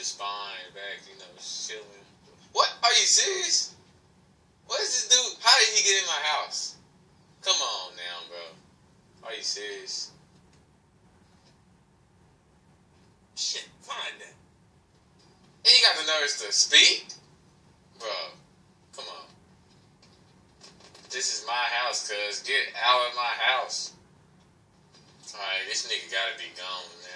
just spawned back, you know, chilling. What? Are you serious? What is this dude? How did he get in my house? Come on now, bro. Are you serious? Shit, find that. And you got the nerves to speak? Bro, come on. This is my house, cuz. Get out of my house. Alright, this nigga gotta be gone now.